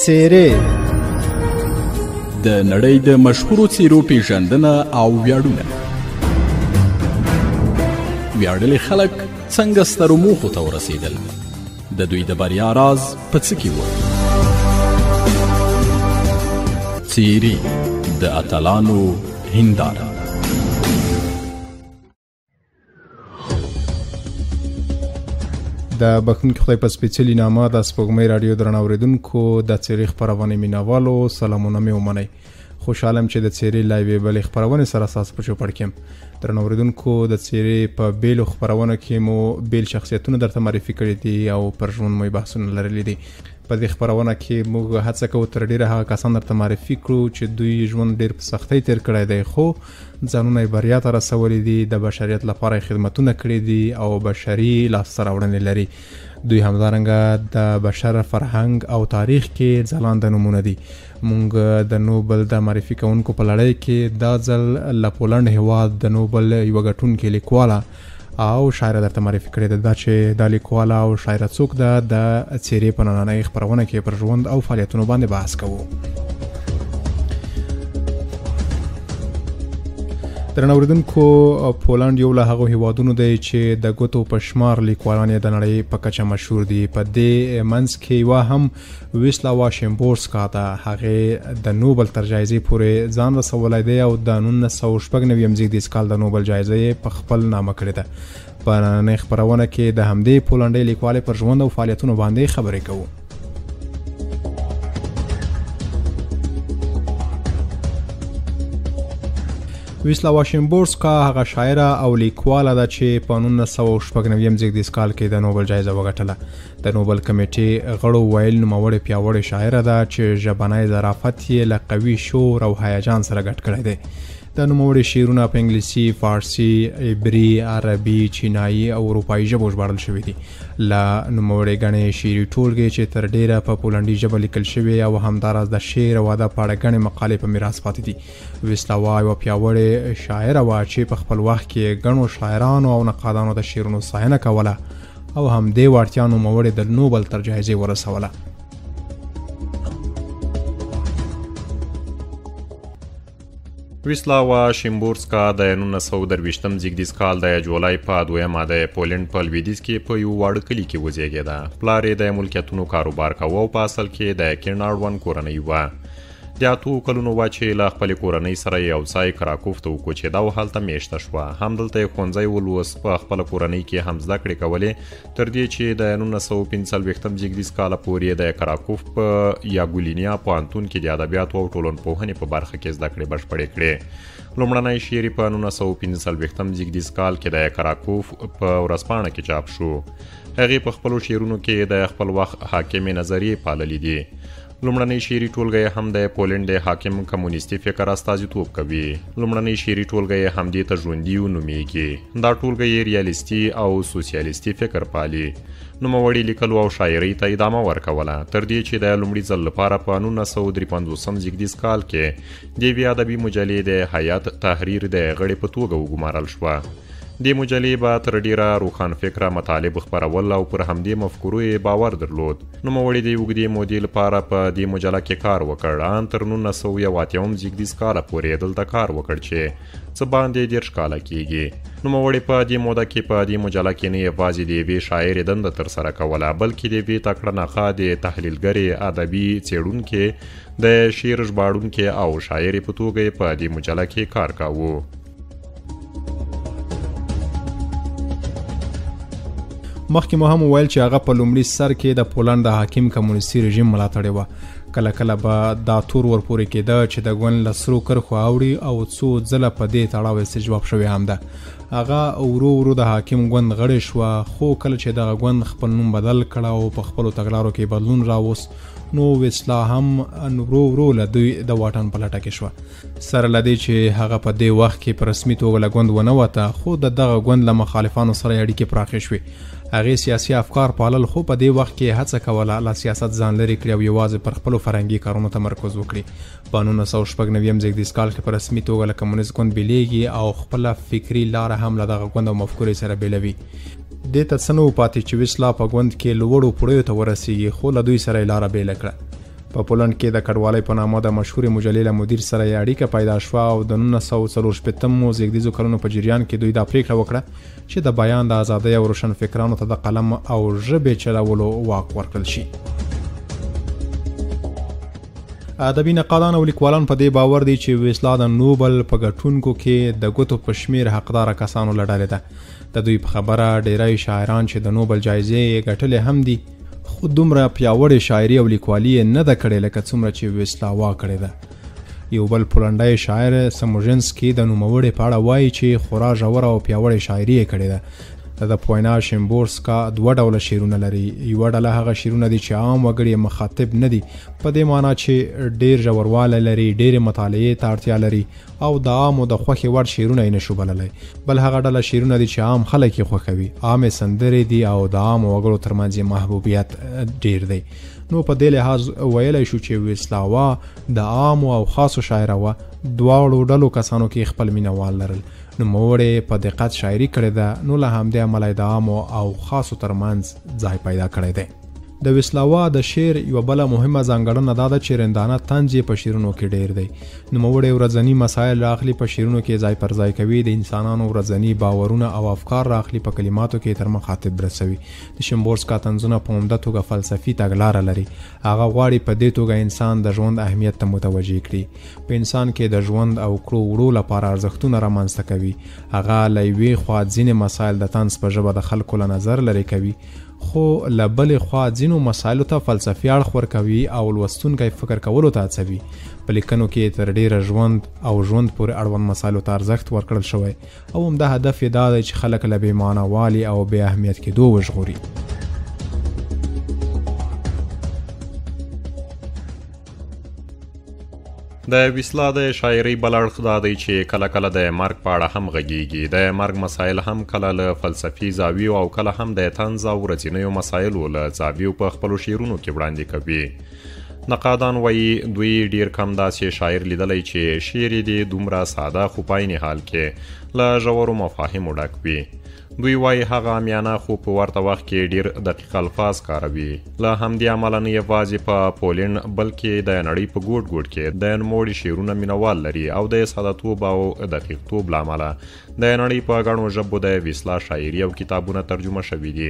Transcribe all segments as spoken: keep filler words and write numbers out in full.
څیرې د نړۍ د مشهورو څیرو پیژندنه او ویاړونه. ویاړلي خلک څنګه سترو موخو ته ورسېدل؟ د دوی د بریا راز په څه کې و؟ څیرې د اتلانو هنداره. د بخښونکي خدای په سپېڅلي نامه د سپوږمۍ راډیو درنو اورېدونکو د څیرې خپرونې مینوالو سلامونه مې ومنئ. خوشحاله یم چې د څیرې لایوې بلې خپرونې سره ستاسو په چوپړ کې یم. درنو اورېدونکو د څیرې په بیلو خپرونو کې مو بیل شخصیتونه درته معرفي کړي دي او پر ژوند مو بحثونه لرلي دي. په دې خپرونه کې موږ هڅه کوو تر ډیره هغه کسان درته معرفي کړو چې دوی ژوند ډیر په سختۍ تیر کړی دی خو ځانونه یې بریا ته رسولي دي، د بشریت لپاره خدمتونه کړي دي او بشري لاسته راوړنې لري. دوی همدارنګه د بشر فرهنګ او تاریخ کې ځلانده نومونه دي. موږ د نوبل د معرفي کوونکو په لړۍ کې دا ځل له پولنډ هیواد د نوبل یوه ګټونکې لیکواله او شاعره درته معرفي کړې ده. دا چې دا لیکواله او شاعره څوک ده، د څیرې په نننۍ خپرونه کې پر ژوند او فعالیتونو باندې بحث کوو. درنو اورېدونکو، پولنډ یو له هغو هیوادونو دی چې د ګوتو په شمار لیکوالان یې د نړۍ په کچه مشهور دي. په دې منځ کې یوه هم ویسلاوا شیمبورسکا ده. هغې د نوبل تر جایزې پورې ځان رسولی دی او د نولس سوه شپږ نوي زېږدیز کال د نوبل جایزه یې په خپل نامه کړې ده. په نننۍ خپرونه کې د همدې پولنډۍ لیکوالې پر ژوند او فعالیتونو باندې خبرې کوو. ویسلاوا شیمبورسکا هغه شاعره او لیکواله ده چې په نولس سوه شپږ نوي زېږدیز کال کې د نوبل جایزه وګټله. د نوبل کمیټې غړو ویل نوموړې پیاوړې شاعره ده چې ژبنی ظرافت یې له قوي شور او هیجان سره ګډ کړی دی. د نوموړې شعرونه په انګلیسي، فارسي، عبري، عربي، چینایي او اروپایي ژبو ژباړل شوي دي. له نوموړې ګڼې شعري ټولګې چې تر ډیره په پولنډي ژبه لیکل شوې او همداراز د شعر او ادب په اړه ګڼې مقالې په میراث پاتې دي. ویسلاوا یوه پیاوړې شاعره وه چې په خپل وخت کې ګڼو شاعرانو او نقادانو د شعرونو ستاینه کوله او همدې وړتیا نوموړې د نوبل تر جایزې ورسوله. ویسلاوا شیمبورسکا د نولس سوه درویشتم زېږدیز کال د جولای په دویمه د پولنډ په لویدیځ کې په یو واړه کلي کې وزېږېده. پلار یې د ملکیتونو کاروبار کوه او په اصل کې د کیڼ اړوند کورنۍ وه. د اتو کلونو وه چې له خپلې کورنۍ سره یو ځای کراکوف ته وکوچېده او هلته میشته شوه. همدلته یې ښوونځی ولوست. په خپله کورنۍ کې هم زده کړې کولې تر دې چې د نولس سوه پنځه څلوېښتم زېږدیز کاله پورې د کراکوف په یاګولینیا پوهنتون کې د ادبیاتو او ټولنپوهنې په برخه کې زده کړې بشپړې کړې. لومړنی شعر په نولس سوه پنځه څلوېښتم زېږدیز کال کې د کراکوف په ورځپاڼه کې چاپ شو. هغې په خپلو شعرونو کې د خپل وخت حاکمې نظریې پاللې دي. لومړنۍ شعري ټولګه هم د پولنډ د حاکم کمونیستي فکر استازیتوب کوي. لومړنۍ شعري ټولګه همدې ته ژوندي نومیږي. دا ټولګه یې ریالیستي او سوسیالیستي فکر پالي. نوموړي لیکلو او شاعرۍ ته ادامه ورکوله تر دې چې د لومړي ځل لپاره په نولس سوه درې پنځوسم زېږدیز کال کې د یوې ادبي مجلې د هیات تحریر د غړې په توګه وګمارل شوه. دې مجلې به تر ډیره روښانفکره مطالب خپرول او پر همدې مفکورو یې باور درلود. نوموړي د اوږدې مودې لپاره په دې مجله کې کار وکړ. ان تر نولس سوه یو اتیاوم زېږدیز کاله پورې دلته کار وکړ چې څه باندې دېرش کاله کیږي. نوموړي په دې موده کې په دې مجله کې نه یوازې د یوې شاعرې دنده ترسره کوله بلکې د یوې تکړه نخا د تحلیلګرې، ادبي څېړونکې، د شعر ژباړونکې او شاعرې په توګه یې په دې مجله کې کار کاوه. مخکې مو هم وویل چې هغه په لومړي سر کې د پولنډ د حاکم کمونیستي رژیم ملاتړې وه. کله کله به دا تور ورپورې کېده چې د ګوند له سرو کرښو اوړي او څو ځله په دې تړاو استجواب شوې هم ده. هغه ورو ورو د حاکم ګوند غړې شوه خو کله چې دغه ګوند خپل نوم بدل کړه او په خپلو تګلارو کې بدلون راوست نو ویسلا هم ورو ورو له دوی د واټن په لټه کې شوه. سره له دې چې هغه په دې وخت کې په رسمي توګه له ګوند ونه وته خو د دغه ګوند له مخالفانو سره اړیکې پراخې شوې. هغې سیاسي افکار پالل خو په دې وخت کې هڅه کوله له سیاست ځان لرې کړي او یوازې پر خپلو فرهنګي کارونو تمرکز وکړي. په نولس سوه شپږ نوي زېږدیز کال کې په رسمي توګه له کمونیست ګوند بېلېږي او خپله فکري لاره هم له دغه ګوند او مفکورې سره بېلوي. دې ته څه نه و پاتې چې ویسلا په ګوند کې لوړو پوړیو ته ورسیږي خو له دوی سره یې لاره بېله کړه. په پولنډ کې د کډوالۍ په نامه د مشهورې مجلې له مدیر سره یې اړیکه پیدا شوه او د نولس سوه څلور شپېتمو زېږدیزو کلونو په جریان کې دوی دا پریکړه وکړه چې د بیان د ازادۍ او روشنفکرانو ته د قلم او ژبې چلولو واک ورکړل شي. ادبي نقادان او لیکوالان په دې باور دي چې ویسلا د نوبل په ګټونکو کې د ګوتو په شمیر حقداره کسانو له ډلې ده. د دوی په خبره ډیری شاعران چې د نوبل جایزې یې ګټلې هم دي، خو دومره پیاوړې شاعري او لیکوالي یې نه ده کړې لکه څومره چې ویسلاوا کړې ده. یو بل پولنډی شاعر سموژنسکي د نوموړې په اړه وایي چې خورا ژوره او پیاوړې شاعري یې کړې ده. د پوینا شیمبورسکا دوه ډوله شعرونه لري. یوه ډله هغه شعرونه دي چې عام وګړي مخاطب نه دي، په دې معنی چې ډیر ژوروالی لري، ډیرې مطالعې ته اړتیا لري او د عامو د خوښې وړ شعرونه یې نشو بللی. بل هغه ډله شعرونه دي چې عام خلک یې خوښوي، عامې سندرې دي او د عامو وګړو ترمنځ یې محبوبیت ډیر دی. نو په دې لحاظ ویلی شو چې ویسلاوا د عامو او خاصو شاعره وه، دواړو ډلو کسانو کې خپل مینوال لرل. نوموړې په دقت شاعري کړې ده، نو له همدې امله یې د عامو او خاصو ترمنځ ځای پیدا کړی دی. د ویسلاوا د شعر یوه بله مهمه ځانګړنه دا ده چې رندانه طنز یې په شعرونو کې ډیر دی. نوموړی ورځني مسایل راخلي، په شعرونو کې ځای پر ځای کوي، د انسانانو ورځني باورونه او افکار راخلي، په کلماتو کې تر مخاطب رسوي. د شیمبورسکا طنزونه په عمده توګه فلسفي تګلاره لري. هغه غواړي په دې توګه انسان د ژوند اهمیت ته متوجه کړي، په انسان کې د ژوند او کړو وړو لپاره ارزښتونه رامنځته کوي. هغه له یوې خوا ځینې مسایل د طنز په ژبه د خلکو له نظر لرې کوي، خو له بلې خوا ځینو مسایلو ته فلسفي اړخ ورکوي او لوستونکی فکر کولو ته هڅوي. په لیکنو کې تر ډیره ژوند او ژوند پورې اړوند مسایلو ته ارزښت ورکړل شوی او همدا هدف یې دا دی چې خلک له بې معنی والي او بې اهمیت کېدو وژغوري. د ویسلا د شاعرۍ بل اړخ دا دی چې کله کله د مرګ په اړه هم غږیږي. د مرګ مسایل هم کله له فلسفي زاویو او کله هم د طنز او ورځنیو مسایلو له زاویو په خپلو شعرونو کې وړاندې کوي. نقادان وایي دوی ډیر کم داسې شاعر لیدلی چې شعر یې دومره ساده خو په عین حال کې له ژورو مفاهیمو ډک وي. دوی وایي هغه عامیانه خو په ورته وخت کې ډیر دقیق الفاظ کاروي. له همدې امله نه یوازې په پولنډ بلکې د نړۍ په ګوټ ګوټ کې د نوموړي شعرونه مینوال لري او د ساده‌توب او دقیقتوب له امله د نړۍ په ګڼو ژبو د ویسلا شاعري او کتابونه ترجمه شوي دي.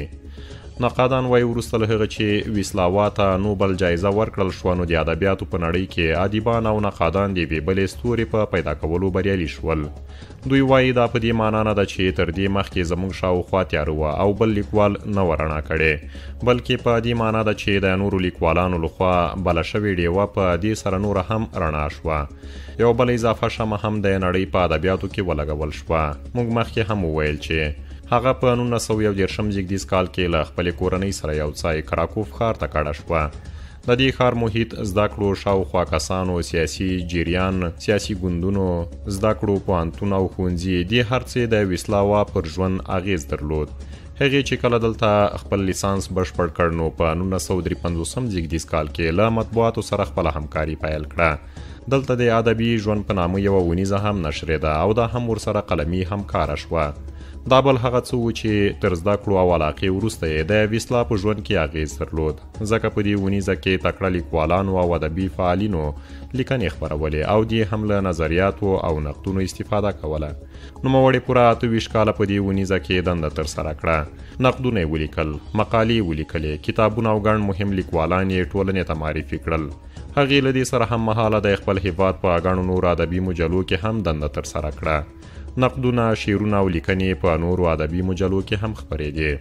نقادان وایي وروسته له هغه چې ویسلاوا ته نوبل جایزه ورکړل شوه، نو د ادبیاتو په نړۍ کې ادیبان او نقادان د یوې بلې ستوري په پیدا کولو بریالي شول. دوی وایي دا په دې معنا نه ده چې تر دې مخکې زموږ شاوخوا تیاره وه او بل لیکوال نه وه رڼا کړې، بلکې په دې معنا ده چې د نورو لیکوالانو لخوا بله شوې ډیوه په دې سره نوره هم رڼا شوه. یو بل اضافه شمه هم د نړۍ په ادبیاتو کې ولګول شوه. موږ مخکې هم وویل چې هغه په نولس سوه یو دېرشم زېږدیز کال کې له خپلې کورنۍ سره یو ځای کراکوف ښار ته کډه شوه. د دې ښار محیط زده کړو شاوخوا کسانو، سیاسي جریان، سیاسي ګوندونو، زده کړو پوهنتون او ښوونځي، دې هر څه د ویسلاوا پر ژوند اغیز درلود. هغې چې کله دلته خپل لیسانس بشپړ کړ نو په نولس سوه درې پنځوسم زېږدیز کال کې له مطبوعاتو سره خپله همکاري پیل کړه. دلته د ادبي ژوند په نامه یوه ونیزه هم نشرېده او دا هم ورسره قلمي همکاره شوه. دا بل هغه څه و چې تر زده کړو او علاقې وروسته یې د ویسلا په ژوند کې اغیز درلود، ځکه په دې ونیزه کې تکړه لیکوالانو او ادبي فعالینو لیکنې خپرولې او دې هم له نظریاتو او نقدونو استفاده کوله. نوموړې پوره اته ویشت کاله په دې ونیزه کې دنده ترسره کړه. نقدونه یې ولیکل، مقالې ولیکلې، کتابونه او ګڼ مهم لیکوالان یې ټولنې ته معرفي کړل. هغې له دې سره هم مهاله د خپل هیواد په ګڼو نورو ادبي مجلو کې هم دنده ترسره کړه. نقدونه، شعرونه او لیکنې په نورو ادبي مجلو کې هم خپرېدې.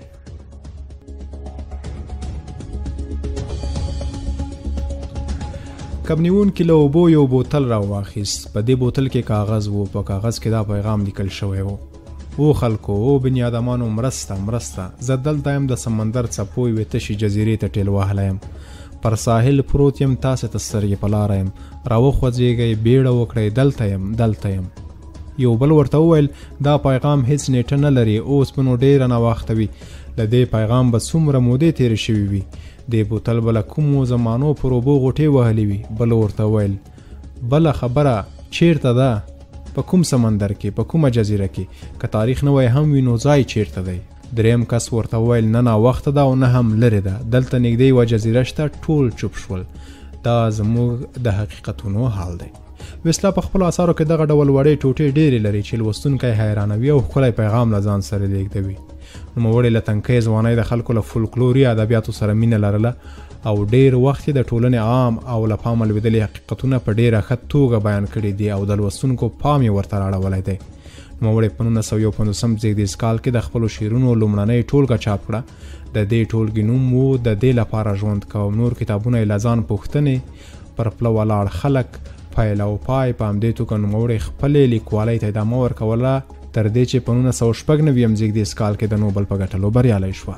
کبنیونکي له اوبو یو بوتل راواخیست. په دې بوتل کې کاغذ و، په کاغذ کې دا پیغام لیکل شوی و: او خلکو، او بني ادمانو، مرسته مرسته، زه دلته یم د سمندر څپو یوې تشې جزیرې ته ټېل وهلی یم، پر ساحل پروت یم، تاسې ته سترګې په لاره یم، راوخوځېږئ، بیړه وکړئ، دلته یم دلته یم. یو بل ورته وویل دا پیغام هیڅ نیټه نه لري، اوس به نو ډېره ناوخته وي، له دې پیغام به څومره مودې تېرې شوي وي، دې بوتل به له کومو زمانو پر اوبو غوټې وهلې وي. بل ورته وویل بله خبره چیرته ده، په کوم سمندر کې، په کومه جزیره کې، که تاریخ نوی هم وي نو ځای چیرته دی. دریم کس ورته وویل نه ناوخته ده او نه هم لرې ده، دلته نږدې یوه جزیره شته. ټول چوپ شول. دا زموږ د حقیقتونو حال دی. ویسلا په خپل اثارو کې دغه ډول وړې ټوټې ډېرې لري چې لوستونکی حیرانوي او ښکلی پیغام له ځان سره لېږدوي. نوموړې له تنکۍ ځوانۍ د خلکو له فولکلوري ادبیاتو سره مینه لرله او ډېر وخت د ټولنې عام او له پامه لوېدلي حقیقتونه په ډېره ښه توګه بیان کړي دي او د لوستونکو پام یې ورته راړولی دی. نوموړې په نولس سوه یو پنځوسم زېږدیز کال کې د خپلو شعرونو لومړنۍ ټولګه چاپ کړه. د دې ټولګې نوم و د دې لپاره ژوند کوم. نور کتابونه یې له ځان پوښتنې، پر پله ولاړ خلک، پیل او پای. په همدې توګه نوموړې خپلې لیکوالۍ ته ادامه ورکوله تر دې چې په نولس سوه شپږ نوي زېږدیز کال کې د نوبل په ګټلو بریالی شوه.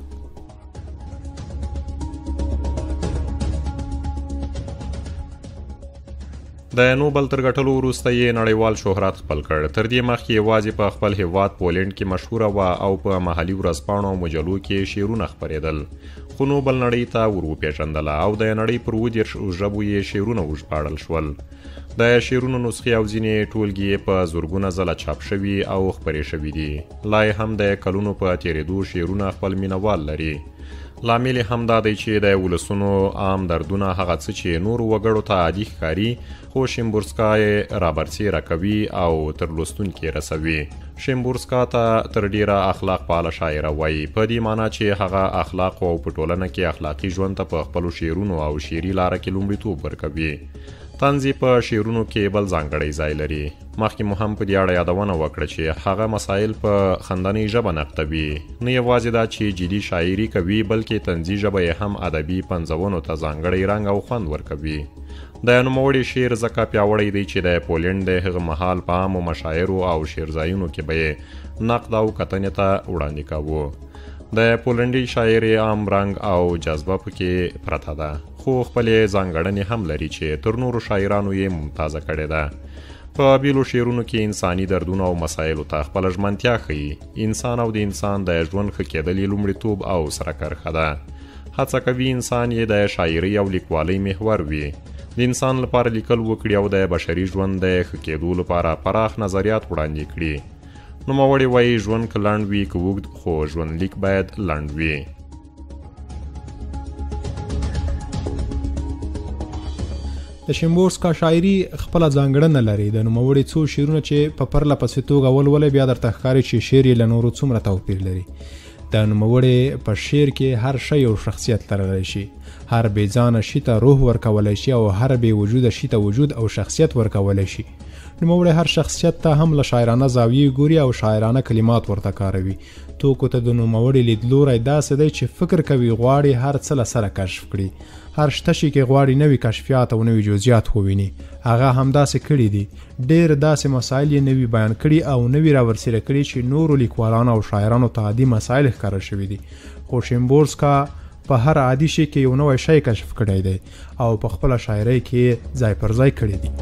د نوبل تر ګټلو وروسته یې نړیوال شهرت خپل کړ. تر دې مخکې یوازې په خپل هیواد پولینډ کې مشهوره وه او په محلي ورځپاڼو او مجلو کې شعرونه خپرېدل، خو نوبل نړۍ ته ور وپېژندله او د نړۍ پر اووه دېرش ژبو یې شعرونه وژباړل شول. د شعرونو نسخې او ځینې ټولګې په زرګونه ځله چاپ شوي او خپرې شوي دي. لا یې هم د کلونو په تېرېدو شعرونه خپل مینوال لري. لامل یې هم دا دی چې د ولسونو عام دردونه هغه څه چې نورو وګړو ته عادي ښکاري، خو شیمبورسکا یې رابرسېره کوي او تر لوستونکي رسوي. شیمبورسکا ته تر ډیره اخلاق پاله شاعره وایي، په دې معنی چې هغه اخلاق او په ټولنه کې اخلاقي ژوند ته په خپلو شعرونو او شعري لاره کې لومړیتوب ورکوي. طنز په شعرونو کې بل ځانګړی ځای لري. مخکې مو هم په دې اړه یادونه وکړه چې هغه مسایل په خندنۍ ژبه نقدوي. نه یوازې دا چې جدي شاعري کوي، بلکې طنزي ژبه یې هم ادبي پنځونو ته ځانګړی رنګ او خوند ورکوي. د نوموړي شعر ځکه پیاوړی دی چې د پولینډ د هغه مهال په عامو مشاعرو او شعرځایونو کې به یې نقد او کتنې ته وړاندې کاوه. د پولنډي شاعري عام رنګ او جذبه پکې پرته ده، خو خپلې ځانګړنې هم لري چې تر نورو شاعرانو یې ممتازه کړې ده. په بیلو شعرونو کې انساني دردونه او مسایلو ته خپله ژمنتیا ښیي. انسان او د انسان د ژوند ښه کېدل یې لومړیتوب او سره کرښه ده. هڅه کوي انسان یې د شاعري او لیکوالۍ محور وي، د انسان لپاره لیکل وکړي او د بشري ژوند د ښه کېدو لپاره پراخ نظریات وړاندې کړي. نوموړی وایي ژوند که لنډ وي که اوږد، خو ژوندلیک باید لنډ وي. د شیمبورسکا شاعري خپله ځانګړنه لري. د نوموړي څو شعرونه چې په پرله پسې توګه ولولئ بیا درته ښکاري چې شعر یې له نورو څومره توپیر لري. د نوموړي په شعر کې هر شی یو شخصیت لرلی شي، هر بې ځانه شي ته روح ورکولی شي او هر بې وجوده شي ته وجود او شخصیت ورکولی شي. نوموړی هر شخصیت ته هم له شاعرانه زاویې ګوري او شاعرانه کلمات ورته کاروي. توکو ته د نوموړي لیدلوری داسې دی چې فکر کوي غواړي هر څه له سره کشف کړي، هر شته شي کې غواړي نوي کشفیات او نوي جزئیات وویني. هغه همداسې کړي دي. ډېر داسې مسایل یې نوي بیان کړي او نوي راورسېره کړي چې نورو لیکوالانو او شاعرانو ته عادي مسایل ښکاره شوي دي. خو شیمبورسکا په هر عادي شي کې یو نوی شی کشف کړی دی او په خپله شاعرۍ کې ځای پر ځای کړی دی.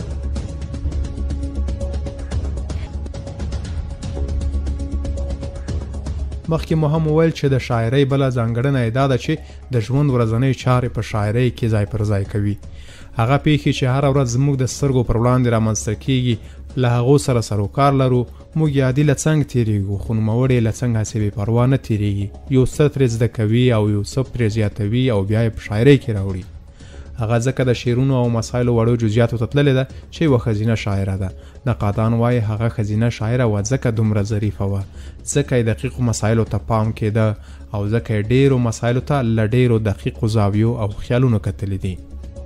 مخکې مو هم وویل چې د شاعرۍ بله ځانګړنه یې دا ده چې د ژوند ورځنۍ چارې په شاعرۍ کې ځای پر ځای کوي. هغه پیښې چې هره ورځ زموږ د سترګو پر وړاندې رامنځته کېږي، له هغو سره سروکار لرو. موږ یې عادي له څنګ تېرېږو، خو نوموړی له څنګ هسې بې پروا نه تېرېږي. یو څه ترې زده کوي او یو څه پرې زیاتوي او بیا یې په شاعرۍ کې راوړي. هغه ځکه د شعرونو او مسایلو وړو جزئیاتو ته تللې ده چې یوه ښځینه شاعره ده. نقادان وایي هغه ښځینه شاعره وه ځکه دومره ظریفه وه، ځکه یې دقیقو مسایلو ته پام کېده او ځکه یې ډېرو مسایلو ته له ډېرو دقیقو زاویو او خیالونو کتلي دي.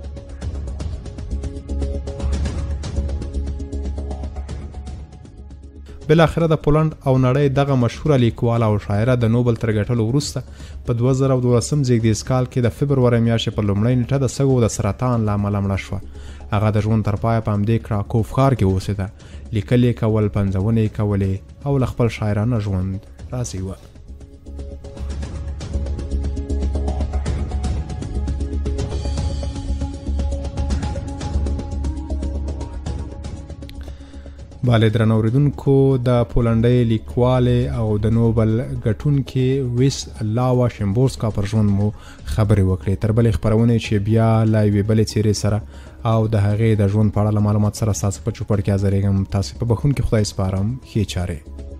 بالاخره د پولنډ او نړۍ دغه مشهوره لیکواله او شاعره د نوبل تر ګټلو وروسته په دوه زره دولسم زېږدیز کال کې د فبرورۍ میاشتې په لومړۍ نیټه د سږو د سرطان له امله مړه شوه. هغه د ژوند تر پایه په همدې کراکوف ښار کې اوسېده. لیکل یې کول، پنځونې یې کولې او له خپل شاعرانه ژوند راضي وه. بالی درنو اوریدونکو، د پولنډۍ لیکوالې او د نوبل ګټونکې ویسلاوا شیمبورسکا پر ژوند مو خبرې وکړې. تر بلې خپرونې چې بیا له یوې بلې څېرې سره او د هغې د ژوند په اړه له معلومات سره ستاسو په چوپړ کې حاضرېږم. تاسې په بخښونکي خدای سپارم. ښې چارې.